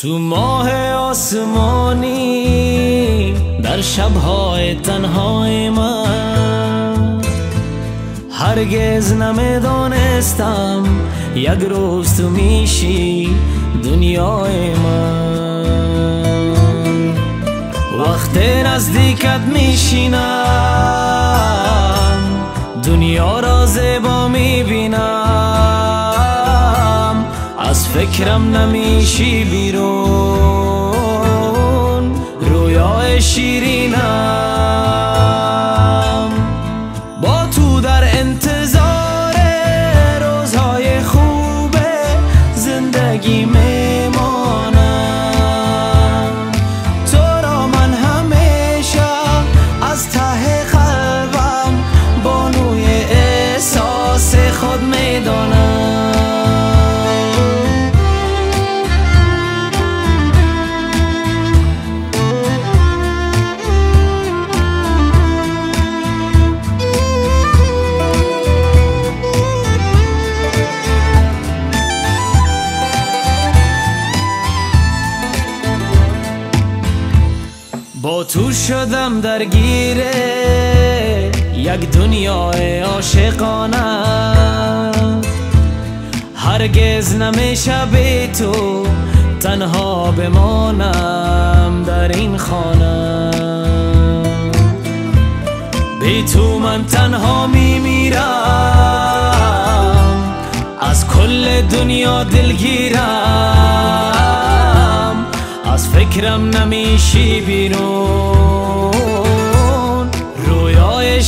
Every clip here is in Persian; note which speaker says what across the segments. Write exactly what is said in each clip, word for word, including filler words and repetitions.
Speaker 1: تو ماه آسمانی در شبهای تنهای من هرگز نمیدانستم یک روز تو میشی دنیای من. وقت نزدیکت میشینم دنیا را زیبا میبینم، از فکرم نمیشی بیرون رویای شیرینم. با تو در انتظار روزهای خوب زندگی میمانم. تو را من همیشه از ته قلبم بانوی احساس خود میدانم. با تو شدم درگیر یک دنیای عاشقانه، هرگز نمیشه بی تو تنها بمانم در این خانه. بی تو من تنها میمیرم، از کل دنیا دلگیرم، از فکرم نمیشی بیرون رویای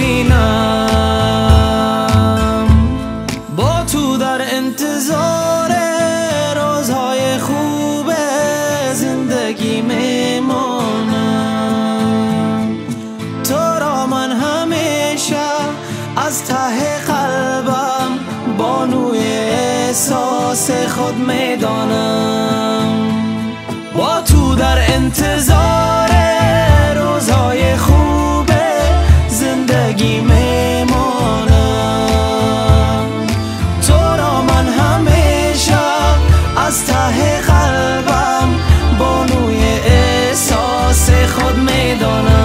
Speaker 1: شیرینم. با تو در انتظار روزهای خوب زندگی میمانم. تو را من همیشه از ته قلبم بانوی احساس خود میدانم. با تو در انتظار روزهای خوب زندگی میمانم. تو را من همیشه از ته قلبم بانوی احساس خود میدانم.